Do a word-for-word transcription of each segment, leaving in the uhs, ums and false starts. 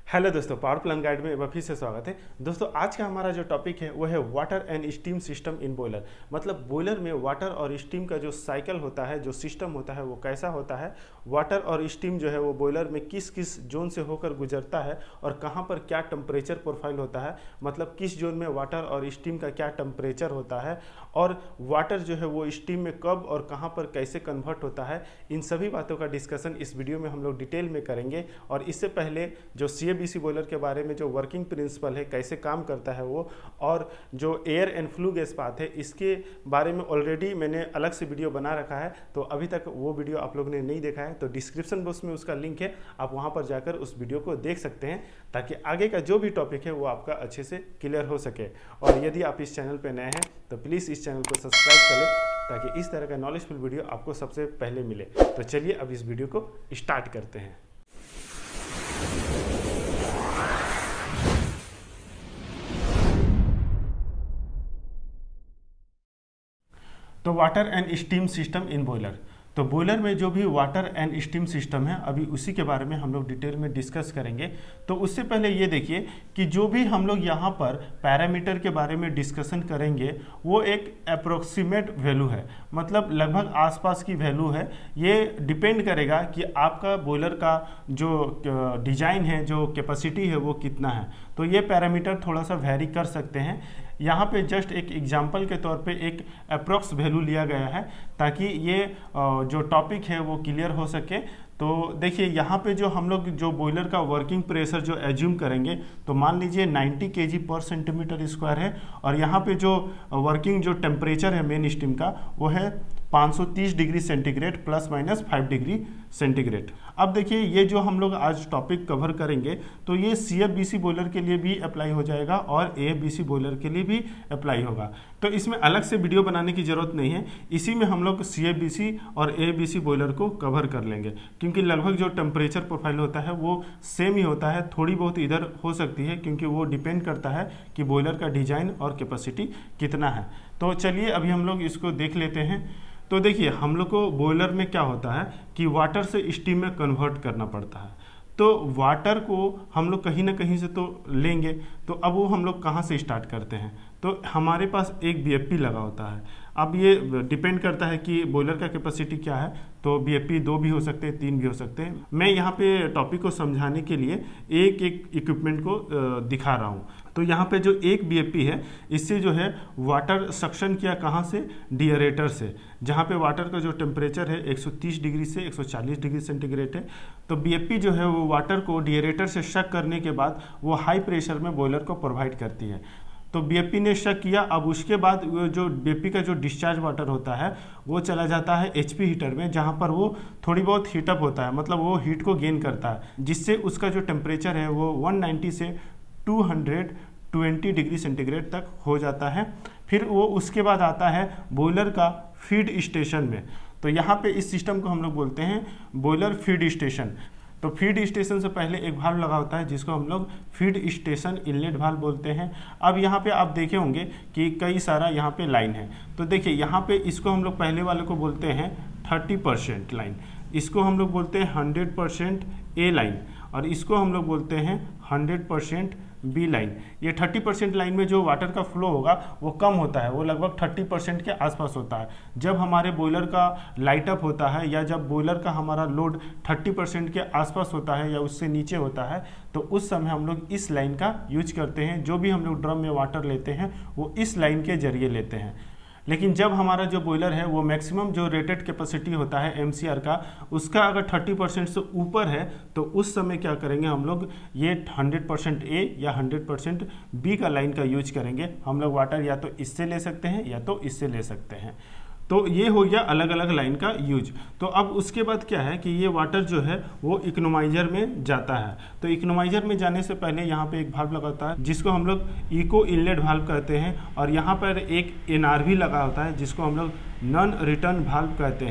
Hello दोस्तों, power plan guide में एक बार फिर से स्वागत है। दोस्तों आज का हमारा जो टॉपिक है वो है water and steam system in boiler. मतलब बॉयलर में वाटर और स्टीम का जो साइकिल होता है, जो सिस्टम होता है वो कैसा होता है, वाटर और स्टीम जो है वो बॉयलर में किस किस जोन से होकर गुजरता है और कहाँ पर क्या टेम्परेचर प्रोफाइल होता है, मतलब किस जोन में वाटर और स्टीम का क्या टेम्परेचर होता है और वाटर जो है वो स्टीम में कब और कहाँ पर कैसे कन्वर्ट होता है, इन सभी बातों का डिस्कशन इस वीडियो में हम लोग डिटेल में करेंगे। और इससे पहले जो सी बीसी बॉयलर के बारे में जो वर्किंग प्रिंसिपल है, कैसे काम करता है वो, और जो air and flue gas path है, इसके बारे में ऑलरेडी मैंने अलग से वीडियो बना रखा है। तो अभी तक वो वीडियो आप लोगों ने नहीं देखा है तो डिस्क्रिप्शन बॉक्स में उसका लिंक है, आप वहां पर जाकर उस वीडियो को देख सकते हैं ताकि आगे का जो भी टॉपिक है वो आपका अच्छे से क्लियर हो सके। और यदि आप इस चैनल पर नए हैं तो प्लीज़ इस चैनल को सब्सक्राइब कर लें ताकि इस तरह का नॉलेजफुल वीडियो आपको सबसे पहले मिले। तो चलिए अब इस वीडियो को स्टार्ट करते हैं। तो water and steam system in boiler, तो बॉयलर में जो भी वाटर एंड स्टीम सिस्टम है अभी उसी के बारे में हम लोग डिटेल में डिस्कस करेंगे। तो उससे पहले ये देखिए कि जो भी हम लोग यहाँ पर पैरामीटर के बारे में डिस्कशन करेंगे वो एक अप्रोक्सीमेट वैल्यू है, मतलब लगभग आसपास की वैल्यू है। ये डिपेंड करेगा कि आपका बॉयलर का जो डिजाइन है, जो कैपेसिटी है वो कितना है। तो ये पैरामीटर थोड़ा सा वेरी कर सकते हैं। यहाँ पे जस्ट एक एग्जांपल के तौर पे एक अप्रोक्स वैल्यू लिया गया है ताकि ये जो टॉपिक है वो क्लियर हो सके। तो देखिए यहाँ पे जो हम लोग जो बॉयलर का वर्किंग प्रेशर जो एज्यूम करेंगे तो मान लीजिए नब्बे केजी पर सेंटीमीटर स्क्वायर है और यहाँ पे जो वर्किंग जो टेम्परेचर है मेन स्टीम का वो है पाँच सौ तीस degree centigrade plus minus five degree centigrade. अब देखिए ये जो हम लोग आज टॉपिक कवर करेंगे तो ये C F B C boiler के लिए भी अप्लाई हो जाएगा और A F B C boiler के लिए भी अप्लाई होगा। तो इसमें अलग से वीडियो बनाने की ज़रूरत नहीं है, इसी में हम लोग सी एफ बी सी और A F B C boiler को कवर कर लेंगे क्योंकि लगभग जो टेम्परेचर प्रोफाइल होता है वो सेम ही होता है। थोड़ी बहुत इधर हो सकती है क्योंकि वो डिपेंड करता है कि बॉयलर का डिजाइन और कैपेसिटी कितना है। तो चलिए अभी हम लोग इसको देख लेते हैं। तो देखिए हम लोग को बॉयलर में क्या होता है कि वाटर से स्टीम में कन्वर्ट करना पड़ता है। तो वाटर को हम लोग कहीं ना कहीं से तो लेंगे, तो अब वो हम लोग कहाँ से स्टार्ट करते हैं, तो हमारे पास एक बी एफ पी लगा होता है। अब ये डिपेंड करता है कि बॉयलर का कैपेसिटी क्या है, तो बी एफ पी दो भी हो सकते हैं, तीन भी हो सकते हैं। मैं यहाँ पे टॉपिक को समझाने के लिए एक एक इक्विपमेंट को दिखा रहा हूँ। तो यहाँ पे जो एक बी एफ पी है इससे जो है वाटर सक्शन किया कहाँ से, डिएरेटर से, जहाँ पे वाटर का जो टेम्परेचर है एक सौ तीस डिग्री से एक सौ चालीस डिग्री सेंटीग्रेड है। तो बी एफ पी जो है वो वाटर को डिएरेटर से शक करने के बाद वो हाई प्रेशर में बॉयलर को प्रोवाइड करती है। तो बी एफ पी ने शक किया, अब उसके बाद जो बी एफ पी का जो डिस्चार्ज वाटर होता है वो चला जाता है एच पी हीटर में, जहाँ पर वो थोड़ी बहुत हीटअप होता है, मतलब वो हीट को गेन करता है जिससे उसका जो टेम्परेचर है वो एक सौ नब्बे से दो सौ बीस डिग्री सेंटीग्रेड तक हो जाता है। फिर वो उसके बाद आता है बॉयलर का फीड स्टेशन में। तो यहाँ पे इस सिस्टम को हम लोग बोलते हैं बॉयलर फीड स्टेशन। तो फीड स्टेशन से पहले एक वाल्व लगा होता है जिसको हम लोग फीड स्टेशन इनलेट वाल्व बोलते हैं। अब यहाँ पे आप देखे होंगे कि कई सारा यहाँ पे लाइन है। तो देखिए यहाँ पे इसको हम लोग पहले वाले को बोलते हैं तीस परसेंट लाइन, इसको हम लोग बोलते हैं सौ परसेंट ए लाइन और इसको हम लोग बोलते हैं सौ परसेंट बी लाइन। ये तीस परसेंट लाइन में जो वाटर का फ्लो होगा वो कम होता है, वो लगभग तीस परसेंट के आसपास होता है। जब हमारे बॉयलर का लाइट अप होता है या जब बॉयलर का हमारा लोड तीस परसेंट के आसपास होता है या उससे नीचे होता है तो उस समय हम लोग इस लाइन का यूज करते हैं। जो भी हम लोग ड्रम में वाटर लेते हैं वो इस लाइन के जरिए लेते हैं। लेकिन जब हमारा जो बॉयलर है वो मैक्सिमम जो रेटेड कैपेसिटी होता है एम सी आर का, उसका अगर तीस परसेंट से ऊपर है तो उस समय क्या करेंगे हम लोग, ये सौ परसेंट ए या सौ परसेंट बी का लाइन का यूज करेंगे। हम लोग वाटर या तो इससे ले सकते हैं या तो इससे ले सकते हैं। तो ये हो गया अलग अलग लाइन का यूज। तो अब उसके बाद क्या है कि ये वाटर जो है वो इकोनोमाइजर में जाता है। तो इकोनोमाइजर में जाने से पहले यहाँ पे एक वाल्व लगा होता है जिसको हम लोग इको इनलेट वाल्व कहते हैं और यहाँ पर एक एन आर वी लगा होता है जिसको हम लोग नॉन रिटर्न वाल्व कहते हैं।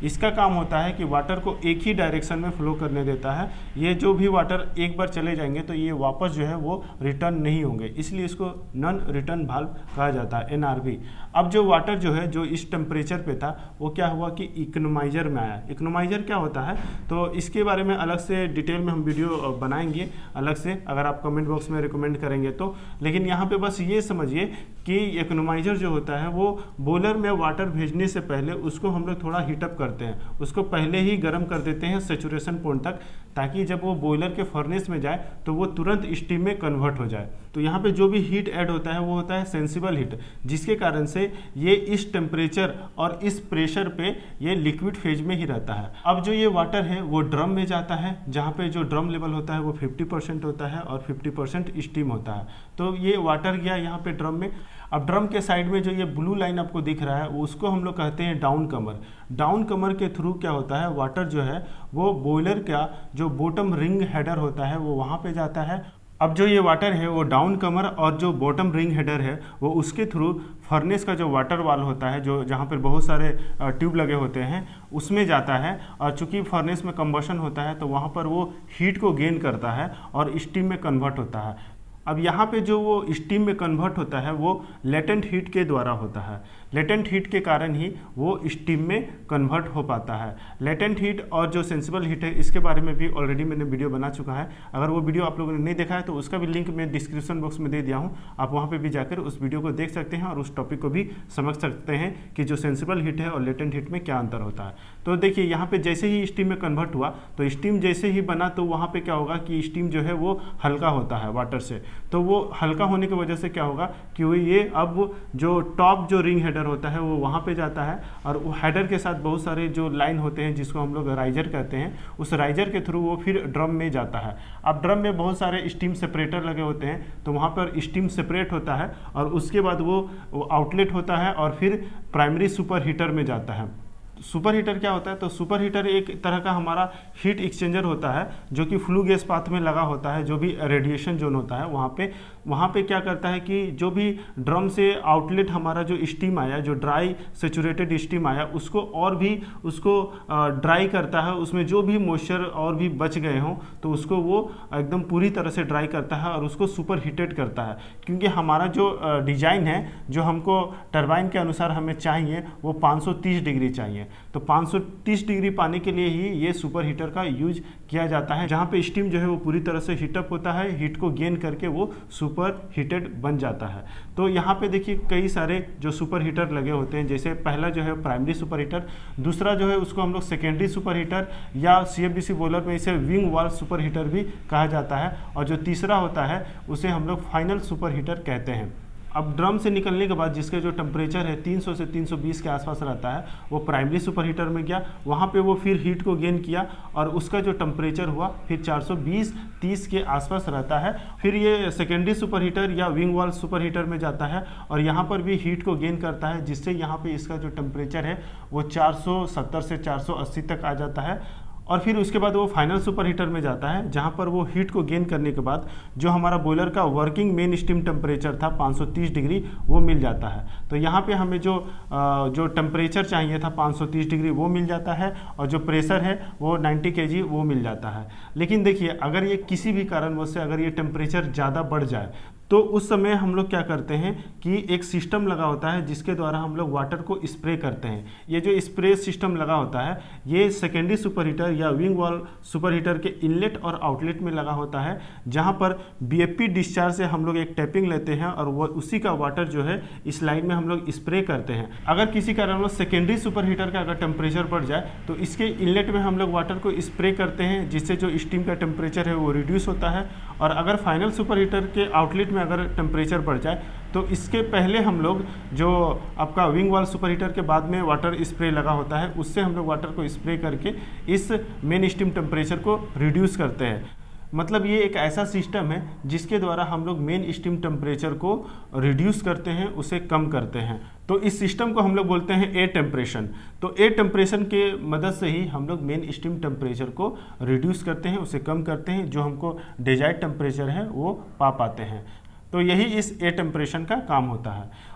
इसका काम होता है कि वाटर को एक ही डायरेक्शन में फ्लो करने देता है। ये जो भी वाटर एक बार चले जाएंगे तो ये वापस जो है वो रिटर्न नहीं होंगे, इसलिए इसको नॉन रिटर्न वाल्व कहा जाता है, एन आर वी। अब जो वाटर जो है जो इस टेम्परेचर पे था वो क्या हुआ कि इकोनोमाइजर में आया। इकोनोमाइजर क्या होता है तो इसके बारे में अलग से डिटेल में हम वीडियो बनाएंगे अलग से, अगर आप कमेंट बॉक्स में रिकमेंड करेंगे तो। लेकिन यहाँ पे बस ये समझिए कि इकोनोमाइजर जो होता है वो बॉयलर में वाटर भेजने से पहले उसको हम लोग थोड़ा हीटअप करते हैं, उसको पहले ही गर्म कर देते हैं सेचुरेशन पॉइंट तक, ताकि जब वो बॉयलर के फर्नेस में जाए तो वो तुरंत स्टीम में कन्वर्ट हो जाए। तो यहाँ पे जो भी हीट ऐड होता है वो होता है सेंसिबल हीट, जिसके कारण से ये इस टेम्परेचर और इस प्रेशर पे ये लिक्विड फेज में ही रहता है। अब जो ये वाटर है वो ड्रम में जाता है, जहाँ पे जो ड्रम लेवल होता है वो फिफ्टी परसेंट होता है और फिफ्टी परसेंट स्टीम होता है। तो ये वाटर गया यहाँ पे ड्रम में। अब ड्रम के साइड में जो ये ब्लू लाइन आपको दिख रहा है उसको हम लोग कहते हैं डाउन कमर। डाउन कमर के थ्रू क्या होता है, वाटर जो है वो बॉयलर का जो बॉटम रिंग हेडर होता है वो वहाँ पे जाता है। अब जो ये वाटर है वो डाउन कमर और जो बॉटम रिंग हेडर है वो उसके थ्रू फर्नेस का जो वाटर वाल होता है, जो जहाँ पर बहुत सारे ट्यूब लगे होते हैं, उसमें जाता है। और चूंकि फर्नेस में कंबशन होता है तो वहाँ पर वो हीट को गेन करता है और स्टीम में कन्वर्ट होता है। अब यहाँ पे जो वो स्टीम में कन्वर्ट होता है वो लेटेंट हीट के द्वारा होता है। लेटेंट हीट के कारण ही वो स्टीम में कन्वर्ट हो पाता है। लेटेंट हीट और जो सेंसिबल हीट है इसके बारे में भी ऑलरेडी मैंने वीडियो बना चुका है। अगर वो वीडियो आप लोगों ने नहीं देखा है तो उसका भी लिंक मैं डिस्क्रिप्शन बॉक्स में दे दिया हूँ, आप वहाँ पर भी जाकर उस वीडियो को देख सकते हैं और उस टॉपिक को भी समझ सकते हैं कि जो सेंसिबल हीट है और लेटेंट हीट में क्या अंतर होता है। तो देखिए यहाँ पे जैसे ही स्टीम में कन्वर्ट हुआ तो स्टीम जैसे ही बना तो वहाँ पे क्या होगा कि स्टीम जो है वो हल्का होता है वाटर से। तो वो हल्का होने की वजह से क्या होगा कि वो ये अब जो टॉप जो रिंग हेडर होता है वो वहाँ पे जाता है और वो हेडर के साथ बहुत सारे जो लाइन होते हैं जिसको हम लोग राइजर कहते हैं, उस राइजर के थ्रू वो फिर ड्रम में जाता है। अब ड्रम में बहुत सारे स्टीम सेपरेटर लगे होते हैं तो वहाँ पर स्टीम सेपरेट होता है और उसके बाद वो आउटलेट होता है और फिर प्राइमरी सुपर हीटर में जाता है। सुपर हीटर क्या होता है तो सुपर हीटर एक तरह का हमारा हीट एक्सचेंजर होता है जो कि फ्लू गैस पाथ में लगा होता है। जो भी रेडिएशन जोन होता है वहाँ पे वहाँ पे क्या करता है कि जो भी ड्रम से आउटलेट हमारा जो स्टीम आया, जो ड्राई सेचुरेटेड स्टीम आया, उसको और भी उसको ड्राई करता है। उसमें जो भी मॉइस्चर और भी बच गए हों तो उसको वो एकदम पूरी तरह से ड्राई करता है और उसको सुपर हीटेड करता है। क्योंकि हमारा जो डिज़ाइन है जो हमको टरबाइन के अनुसार हमें चाहिए वो पाँच सौ तीस डिग्री चाहिए, तो पाँच सौ तीस डिग्री पाने के लिए ही ये सुपर हीटर का यूज किया जाता है, जहाँ पे स्टीम जो है वो पूरी तरह से हीटअप होता है, हीट को गेन करके वो सुपर हीटेड बन जाता है। तो यहाँ पे देखिए कई सारे जो सुपर हीटर लगे होते हैं, जैसे पहला जो है प्राइमरी सुपर हीटर, दूसरा जो है उसको हम लोग सेकेंडरी सुपर हीटर या C F D C boiler में इसे विंग वाल सुपर हीटर भी कहा जाता है, और जो तीसरा होता है उसे हम लोग फाइनल सुपर हीटर कहते हैं। अब ड्रम से निकलने के बाद जिसका जो टेम्परेचर है तीन सौ से तीन सौ बीस के आसपास रहता है वो प्राइमरी सुपर हीटर में गया, वहाँ पे वो फिर हीट को गेन किया और उसका जो टेम्परेचर हुआ फिर चार सौ बीस तीस के आसपास रहता है। फिर ये सेकेंडरी सुपर हीटर या विंग वाल सुपर हीटर में जाता है और यहाँ पर भी हीट को गेन करता है, जिससे यहाँ पे इसका जो टेम्परेचर है वो चार सौ सत्तर से चार सौ अस्सी तक आ जाता है। और फिर उसके बाद वो फाइनल सुपर हीटर में जाता है, जहाँ पर वो हीट को गेन करने के बाद जो हमारा बॉयलर का वर्किंग मेन स्टीम टेम्परेचर था पाँच सौ तीस डिग्री वो मिल जाता है। तो यहाँ पे हमें जो जो टेम्परेचर चाहिए था पाँच सौ तीस डिग्री वो मिल जाता है और जो प्रेशर है वो नब्बे केजी वो मिल जाता है। लेकिन देखिए अगर ये किसी भी कारणवश से अगर ये टेम्परेचर ज़्यादा बढ़ जाए तो उस समय हम लोग क्या करते हैं कि एक सिस्टम लगा होता है जिसके द्वारा हम लोग वाटर को स्प्रे करते हैं। ये जो स्प्रे सिस्टम लगा होता है ये सेकेंडरी सुपर हीटर या विंग वाल सुपर हीटर के इनलेट और आउटलेट में लगा होता है, जहां पर बी एफ पी डिस्चार्ज से हम लोग एक टैपिंग लेते हैं और वो उसी का वाटर जो है इस लाइन में हम लोग स्प्रे करते हैं। अगर किसी कारण सेकेंडरी सुपर हीटर का अगर टेम्परेचर बढ़ जाए तो इसके इनलेट में हम लोग वाटर को स्प्रे करते हैं, जिससे जो स्टीम का टेम्परेचर है वो रिड्यूस होता है। और अगर फाइनल सुपर हीटर के आउटलेट में अगर टेम्परेचर बढ़ जाए तो इसके पहले हम लोग जो आपका विंग वाल सुपर हीटर के बाद में वाटर स्प्रे लगा होता है उससे हम लोग वाटर को स्प्रे करके इस मेन स्टीम टेम्परेचर को रिड्यूस करते हैं। मतलब ये एक ऐसा सिस्टम है जिसके द्वारा हम लोग मेन स्टीम टेम्परेचर को रिड्यूस करते हैं, उसे कम करते हैं। तो इस सिस्टम को हम लोग बोलते हैं एयर टेम्परेशन। तो एयर टेम्परेशन के मदद से ही हम लोग मेन स्टीम टेम्परेचर को रिड्यूस करते हैं, उसे कम करते हैं, जो हमको डिजायर्ड टेम्परेचर है वो पा पाते हैं। तो यही इस एयर टेम्परेशन का काम होता है।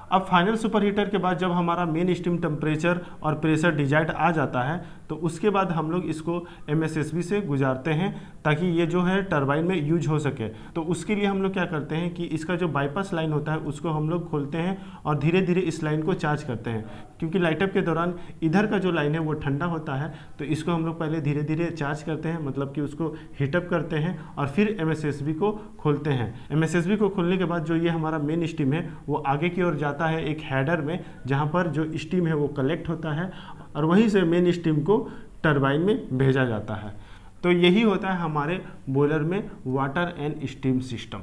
अब फाइनल सुपर हीटर के बाद जब हमारा मेन स्टीम टेम्परेचर और प्रेशर डिजायर्ड आ जाता है तो उसके बाद हम लोग इसको एम एस एस बी से गुजारते हैं ताकि ये जो है टरबाइन में यूज हो सके। तो उसके लिए हम लोग क्या करते हैं कि इसका जो बाईपास लाइन होता है उसको हम लोग खोलते हैं और धीरे धीरे इस लाइन को चार्ज करते हैं, क्योंकि लाइटअप के दौरान इधर का जो लाइन है वो ठंडा होता है। तो इसको हम लोग पहले धीरे धीरे चार्ज करते हैं, मतलब कि उसको हीटअप करते हैं और फिर एम एस एस बी को खोलते हैं। एम एस एस बी को खोलने के बाद जो ये हमारा मेन स्टीम है वो आगे की ओर जाता है एक हेडर में, जहाँ पर जो स्टीम है वो कलेक्ट होता है और वहीं से मेन स्टीम को टरबाइन में भेजा जाता है। तो यही होता है हमारे बॉयलर में वाटर एंड स्टीम सिस्टम।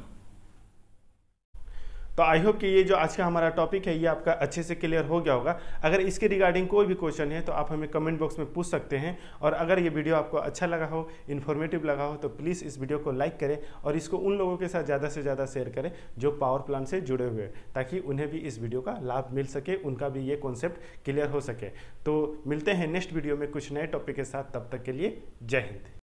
तो आई होप कि ये जो आज का हमारा टॉपिक है ये आपका अच्छे से क्लियर हो गया होगा। अगर इसके रिगार्डिंग कोई भी क्वेश्चन है तो आप हमें कमेंट बॉक्स में पूछ सकते हैं। और अगर ये वीडियो आपको अच्छा लगा हो, इन्फॉर्मेटिव लगा हो, तो प्लीज़ इस वीडियो को लाइक करें और इसको उन लोगों के साथ ज़्यादा से ज़्यादा शेयर करें जो पावर प्लांट से जुड़े हुए हैं, ताकि उन्हें भी इस वीडियो का लाभ मिल सके, उनका भी ये कॉन्सेप्ट क्लियर हो सके। तो मिलते हैं नेक्स्ट वीडियो में कुछ नए टॉपिक के साथ, तब तक के लिए जय हिंद।